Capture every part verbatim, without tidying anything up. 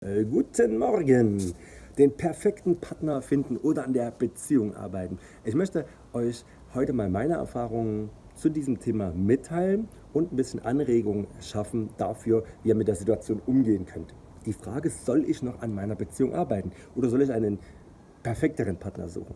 Äh, guten Morgen! Den perfekten Partner finden oder an der Beziehung arbeiten. Ich möchte euch heute mal meine Erfahrungen zu diesem Thema mitteilen und ein bisschen Anregungen schaffen dafür, wie ihr mit der Situation umgehen könnt. Die Frage ist, soll ich noch an meiner Beziehung arbeiten oder soll ich einen perfekteren Partner suchen?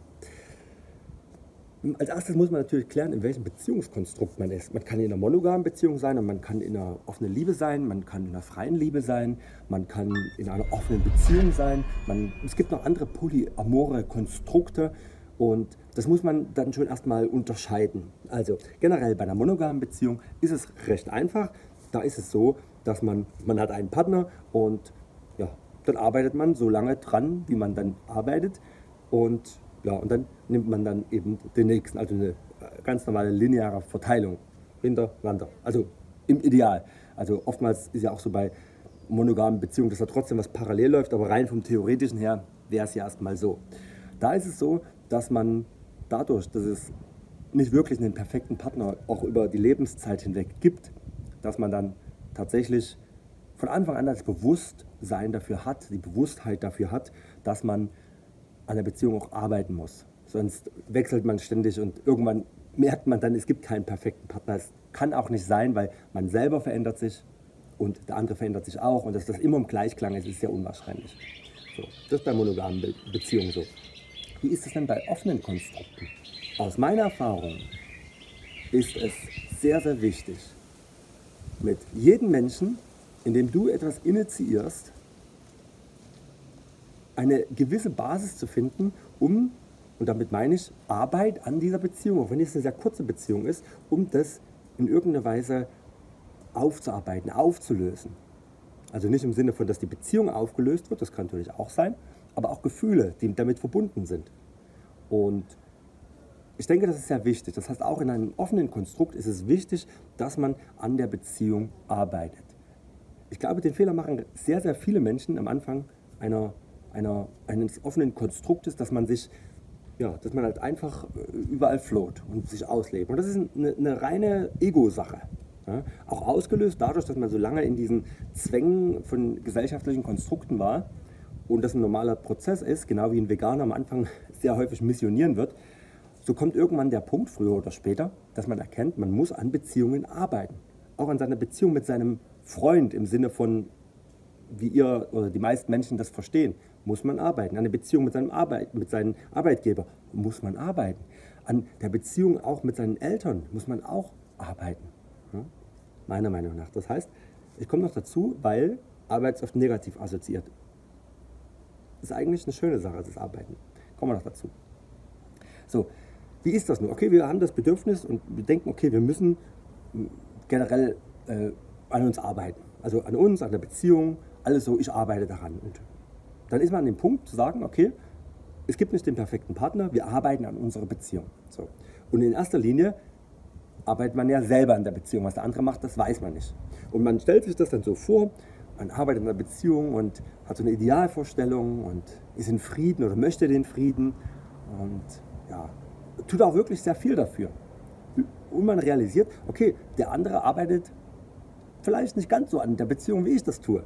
Als erstes muss man natürlich klären, in welchem Beziehungskonstrukt man ist. Man kann in einer monogamen Beziehung sein und man kann in einer offenen Liebe sein, man kann in einer freien Liebe sein, man kann in einer offenen Beziehung sein. Man, es gibt noch andere polyamore Konstrukte und das muss man dann schon erstmal unterscheiden. Also generell bei einer monogamen Beziehung ist es recht einfach. Da ist es so, dass man, man hat einen Partner und ja, dann arbeitet man so lange dran, wie man dann arbeitet und ja, und dann nimmt man dann eben den nächsten, also eine ganz normale lineare Verteilung hintereinander. Also im Ideal. Also oftmals ist ja auch so bei monogamen Beziehungen, dass da trotzdem was parallel läuft, aber rein vom Theoretischen her wäre es ja erstmal so. Da ist es so, dass man dadurch, dass es nicht wirklich einen perfekten Partner auch über die Lebenszeit hinweg gibt, dass man dann tatsächlich von Anfang an das Bewusstsein dafür hat, die Bewusstheit dafür hat, dass man an der Beziehung auch arbeiten muss. Sonst wechselt man ständig und irgendwann merkt man dann, es gibt keinen perfekten Partner. Es kann auch nicht sein, weil man selber verändert sich und der andere verändert sich auch. Und dass das immer im Gleichklang ist, ist sehr unwahrscheinlich. So, das ist bei monogamen Be Beziehungen so. Wie ist es denn bei offenen Konstrukten? Aus meiner Erfahrung ist es sehr, sehr wichtig, mit jedem Menschen, in dem du etwas initiierst, eine gewisse Basis zu finden, um, und damit meine ich Arbeit an dieser Beziehung, auch wenn es eine sehr kurze Beziehung ist, um das in irgendeiner Weise aufzuarbeiten, aufzulösen. Also nicht im Sinne von, dass die Beziehung aufgelöst wird, das kann natürlich auch sein, aber auch Gefühle, die damit verbunden sind. Und ich denke, das ist sehr wichtig. Das heißt, auch in einem offenen Konstrukt ist es wichtig, dass man an der Beziehung arbeitet. Ich glaube, den Fehler machen sehr, sehr viele Menschen am Anfang einer Einer, eines offenen Konstruktes, dass man sich, ja, dass man halt einfach überall float und sich auslebt. Und das ist eine, eine reine Ego-Sache. Ja? Auch ausgelöst dadurch, dass man so lange in diesen Zwängen von gesellschaftlichen Konstrukten war und das ein normaler Prozess ist, genau wie ein Veganer am Anfang sehr häufig missionieren wird, so kommt irgendwann der Punkt, früher oder später, dass man erkennt, man muss an Beziehungen arbeiten. Auch an seiner Beziehung mit seinem Freund im Sinne von, wie ihr oder die meisten Menschen das verstehen, muss man arbeiten. An der Beziehung mit seinem, Arbeit, mit seinem Arbeitgeber muss man arbeiten. An der Beziehung auch mit seinen Eltern muss man auch arbeiten. Ja? Meiner Meinung nach. Das heißt, ich komme noch dazu, weil Arbeit ist oft negativ assoziiert. Das ist eigentlich eine schöne Sache, das Arbeiten. Kommen wir noch dazu. So, wie ist das nun? Okay, wir haben das Bedürfnis und wir denken, okay, wir müssen generell äh, an uns arbeiten. Also an uns, an der Beziehung, alles so, ich arbeite daran. Und dann ist man an dem Punkt zu sagen, okay, es gibt nicht den perfekten Partner, wir arbeiten an unserer Beziehung. So. Und in erster Linie arbeitet man ja selber an der Beziehung. Was der andere macht, das weiß man nicht. Und man stellt sich das dann so vor, man arbeitet an der Beziehung und hat so eine Idealvorstellung und ist in Frieden oder möchte den Frieden und ja, tut auch wirklich sehr viel dafür. Und man realisiert, okay, der andere arbeitet vielleicht nicht ganz so an der Beziehung, wie ich das tue.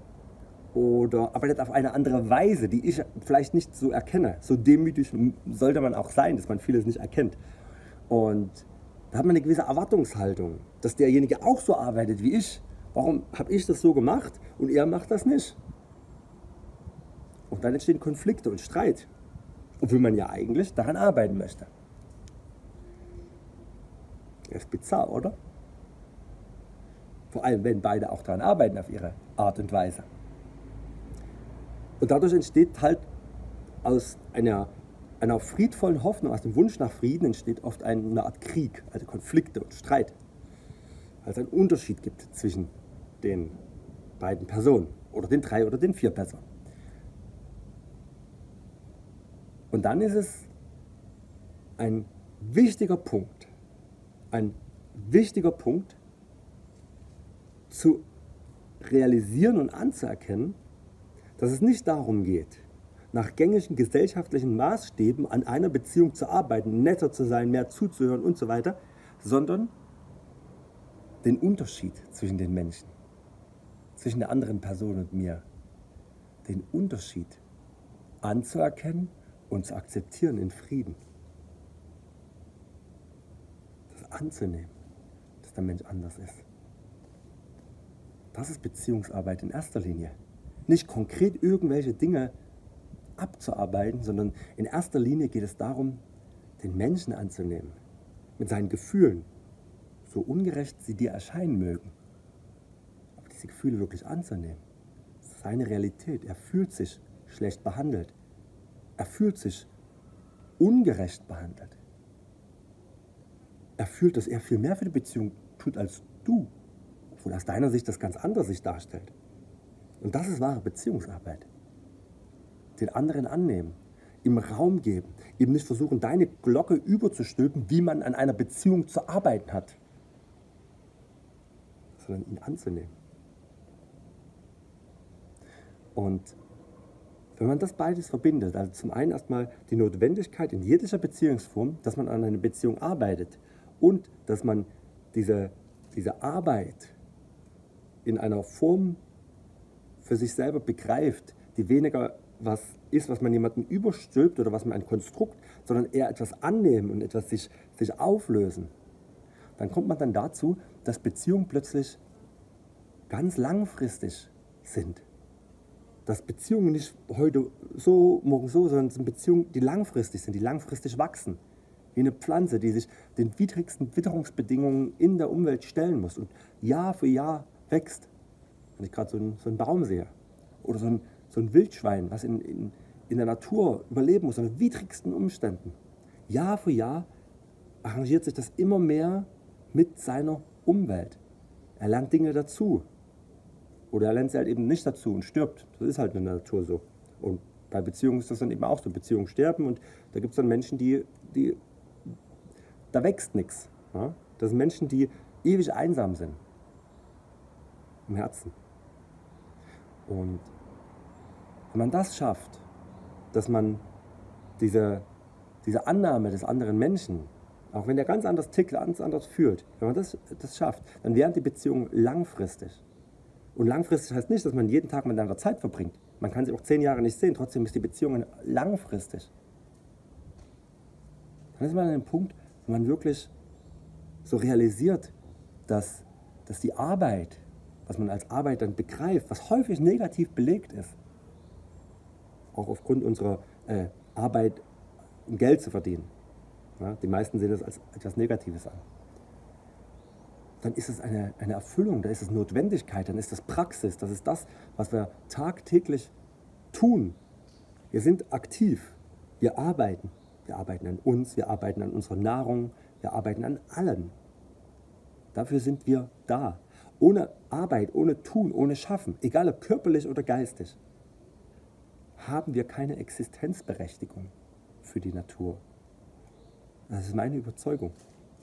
Oder arbeitet auf eine andere Weise, die ich vielleicht nicht so erkenne. So demütig sollte man auch sein, dass man vieles nicht erkennt. Und da hat man eine gewisse Erwartungshaltung, dass derjenige auch so arbeitet wie ich. Warum habe ich das so gemacht und er macht das nicht? Und dann entstehen Konflikte und Streit, obwohl man ja eigentlich daran arbeiten möchte. Das ist bizarr, oder? Vor allem, wenn beide auch daran arbeiten auf ihre Art und Weise. Und dadurch entsteht halt aus einer, einer friedvollen Hoffnung, aus dem Wunsch nach Frieden, entsteht oft eine Art Krieg, also Konflikte und Streit. Weil es einen Unterschied gibt zwischen den beiden Personen oder den drei oder den vier Personen. Und dann ist es ein wichtiger Punkt, ein wichtiger Punkt zu realisieren und anzuerkennen, dass es nicht darum geht, nach gängigen gesellschaftlichen Maßstäben an einer Beziehung zu arbeiten, netter zu sein, mehr zuzuhören und so weiter, sondern den Unterschied zwischen den Menschen, zwischen der anderen Person und mir den Unterschied anzuerkennen und zu akzeptieren in Frieden. Das anzunehmen, dass der Mensch anders ist. Das ist Beziehungsarbeit in erster Linie. Nicht konkret irgendwelche Dinge abzuarbeiten, sondern in erster Linie geht es darum, den Menschen anzunehmen, mit seinen Gefühlen, so ungerecht sie dir erscheinen mögen. Aber diese Gefühle wirklich anzunehmen. Das ist seine Realität. Er fühlt sich schlecht behandelt. Er fühlt sich ungerecht behandelt. Er fühlt, dass er viel mehr für die Beziehung tut als du, obwohl aus deiner Sicht das ganz anders sich darstellt. Und das ist wahre Beziehungsarbeit. Den anderen annehmen, ihm Raum geben, ihm nicht versuchen, deine Glocke überzustülpen, wie man an einer Beziehung zu arbeiten hat, sondern ihn anzunehmen. Und wenn man das beides verbindet, also zum einen erstmal die Notwendigkeit in jeglicher Beziehungsform, dass man an einer Beziehung arbeitet und dass man diese, diese Arbeit in einer Form für sich selber begreift, die weniger was ist, was man jemandem überstülpt oder was man ein Konstrukt, sondern eher etwas annehmen und etwas sich, sich auflösen, dann kommt man dann dazu, dass Beziehungen plötzlich ganz langfristig sind. Dass Beziehungen nicht heute so, morgen so, sondern es sind Beziehungen, die langfristig sind, die langfristig wachsen. Wie eine Pflanze, die sich den widrigsten Witterungsbedingungen in der Umwelt stellen muss und Jahr für Jahr wächst. Wenn ich gerade so einen, so einen Baum sehe oder so ein, so ein Wildschwein, was in, in, in der Natur überleben muss, unter widrigsten Umständen. Jahr für Jahr arrangiert sich das immer mehr mit seiner Umwelt. Er lernt Dinge dazu. Oder er lernt sie halt eben nicht dazu und stirbt. Das ist halt in der Natur so. Und bei Beziehungen ist das dann eben auch so. Beziehungen sterben und da gibt es dann Menschen, die, die, da wächst nichts. Ja? Das sind Menschen, die ewig einsam sind. Im Herzen. Und wenn man das schafft, dass man diese, diese Annahme des anderen Menschen, auch wenn der ganz anders tickt, ganz anders fühlt, wenn man das, das schafft, dann wären die Beziehungen langfristig. Und langfristig heißt nicht, dass man jeden Tag miteinander Zeit verbringt. Man kann sie auch zehn Jahre nicht sehen, trotzdem ist die Beziehung langfristig. Dann ist man an dem Punkt, wo man wirklich so realisiert, dass, dass die Arbeit, was man als Arbeit dann begreift, was häufig negativ belegt ist, auch aufgrund unserer äh, Arbeit, um Geld zu verdienen. Ja, die meisten sehen das als etwas Negatives an. Dann ist es eine, eine Erfüllung, dann ist es Notwendigkeit, dann ist das Praxis, das ist das, was wir tagtäglich tun. Wir sind aktiv, wir arbeiten. Wir arbeiten an uns, wir arbeiten an unserer Nahrung, wir arbeiten an allem. Dafür sind wir da. Ohne Arbeit, ohne Tun, ohne Schaffen, egal ob körperlich oder geistig, haben wir keine Existenzberechtigung für die Natur. Das ist meine Überzeugung.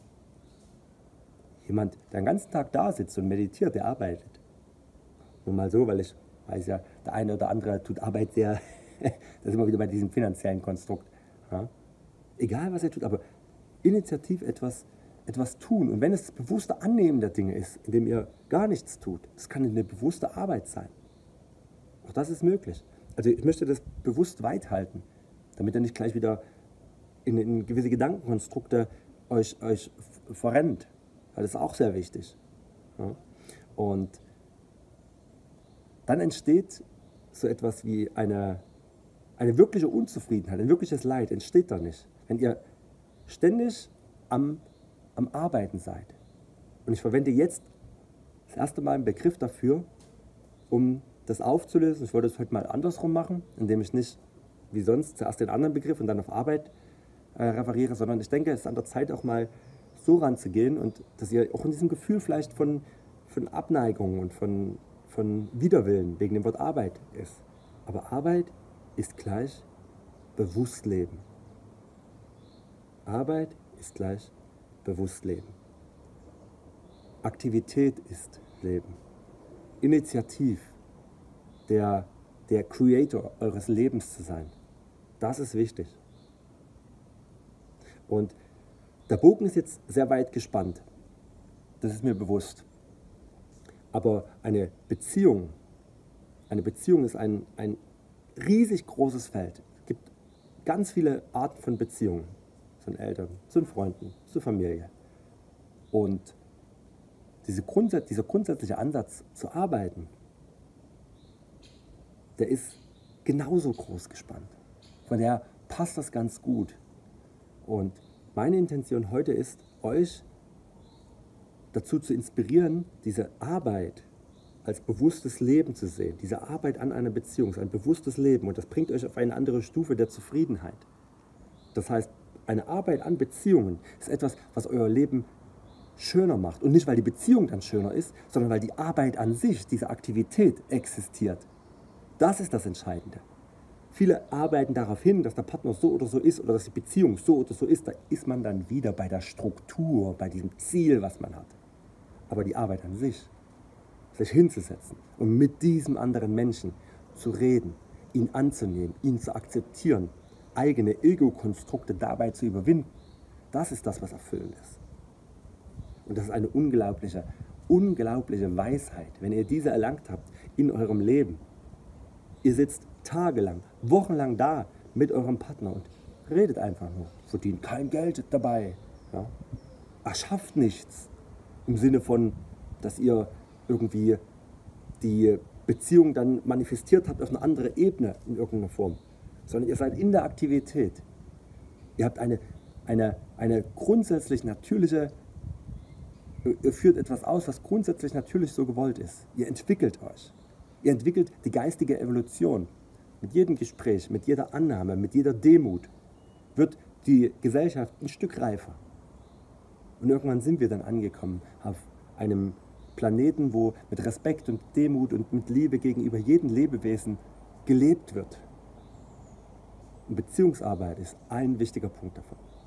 Jemand, der den ganzen Tag da sitzt und meditiert, der arbeitet. Nur mal so, weil ich weiß ja, der eine oder andere tut Arbeit sehr, das ist immer wieder bei diesem finanziellen Konstrukt. Ja? Egal, was er tut, aber initiativ etwas, etwas tun. Und wenn es das bewusste Annehmen der Dinge ist, indem ihr gar nichts tut, das kann eine bewusste Arbeit sein. Auch das ist möglich. Also ich möchte das bewusst weit halten, damit ihr nicht gleich wieder in, in gewisse Gedankenkonstrukte euch, euch verrennt. Weil das ist auch sehr wichtig. Ja? Und dann entsteht so etwas wie eine, eine wirkliche Unzufriedenheit, ein wirkliches Leid entsteht da nicht. Wenn ihr ständig am, am Arbeiten seid. Und ich verwende jetzt das erste Mal einen Begriff dafür, um das aufzulösen. Ich wollte es heute mal andersrum machen, indem ich nicht wie sonst zuerst den anderen Begriff und dann auf Arbeit äh, referiere, sondern ich denke, es ist an der Zeit auch mal so ranzugehen und dass ihr auch in diesem Gefühl vielleicht von, von Abneigung und von, von Widerwillen wegen dem Wort Arbeit ist. Aber Arbeit ist gleich Bewusstleben. Arbeit ist gleich Bewusstleben. Aktivität ist Leben. Initiativ, der, der Creator eures Lebens zu sein. Das ist wichtig. Und der Bogen ist jetzt sehr weit gespannt. Das ist mir bewusst. Aber eine Beziehung, eine Beziehung ist ein, ein riesig großes Feld. Es gibt ganz viele Arten von Beziehungen zu den Eltern, zu den Freunden, zur Familie. Und diese Grundsatz, dieser grundsätzliche Ansatz zu arbeiten, der ist genauso groß gespannt. Von daher passt das ganz gut. Und meine Intention heute ist, euch dazu zu inspirieren, diese Arbeit als bewusstes Leben zu sehen. Diese Arbeit an einer Beziehung ist ein bewusstes Leben und das bringt euch auf eine andere Stufe der Zufriedenheit. Das heißt, eine Arbeit an Beziehungen ist etwas, was euer Leben schöner macht. Und nicht, weil die Beziehung dann schöner ist, sondern weil die Arbeit an sich, diese Aktivität existiert. Das ist das Entscheidende. Viele arbeiten darauf hin, dass der Partner so oder so ist oder dass die Beziehung so oder so ist. Da ist man dann wieder bei der Struktur, bei diesem Ziel, was man hat. Aber die Arbeit an sich, sich hinzusetzen und mit diesem anderen Menschen zu reden, ihn anzunehmen, ihn zu akzeptieren, eigene Ego-Konstrukte dabei zu überwinden, das ist das, was erfüllend ist. Und das ist eine unglaubliche, unglaubliche Weisheit, wenn ihr diese erlangt habt in eurem Leben. Ihr sitzt tagelang, wochenlang da mit eurem Partner und redet einfach nur, verdient kein Geld dabei, ja? Erschafft nichts im Sinne von, dass ihr irgendwie die Beziehung dann manifestiert habt auf eine andere Ebene in irgendeiner Form, sondern ihr seid in der Aktivität. Ihr habt eine, eine, eine grundsätzlich natürliche, ihr führt etwas aus, was grundsätzlich natürlich so gewollt ist. Ihr entwickelt euch. Ihr entwickelt die geistige Evolution. Mit jedem Gespräch, mit jeder Annahme, mit jeder Demut wird die Gesellschaft ein Stück reifer. Und irgendwann sind wir dann angekommen auf einem Planeten, wo mit Respekt und Demut und mit Liebe gegenüber jedem Lebewesen gelebt wird. Und Beziehungsarbeit ist ein wichtiger Punkt davon.